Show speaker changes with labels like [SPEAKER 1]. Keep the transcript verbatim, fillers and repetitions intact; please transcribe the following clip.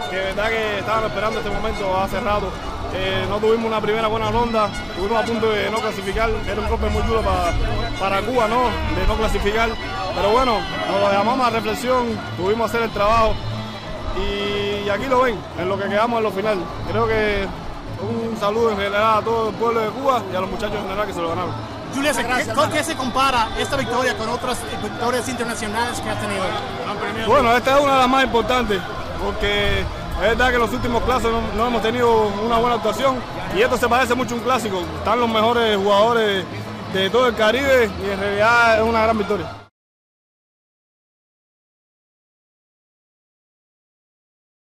[SPEAKER 1] que de verdad que estaban esperando este momento hace rato. Eh, no tuvimos una primera buena ronda, estuvimos a punto de no clasificar, era un golpe muy duro para, para Cuba, ¿no? De no clasificar, pero bueno, nos lo llamamos a reflexión, tuvimos que hacer el trabajo y, y aquí lo ven, en lo que quedamos en lo final. Creo que un saludo en general a todo el pueblo de Cuba y a los muchachos en general que se lo ganaron.
[SPEAKER 2] Julius, ¿con qué se compara esta victoria con otras victorias internacionales que has tenido?
[SPEAKER 1] Bueno, esta es una de las más importantes, porque es verdad que en los últimos clásicos no, no hemos tenido una buena actuación y esto se parece mucho a un clásico. Están los mejores jugadores de todo el Caribe y en realidad es una gran victoria.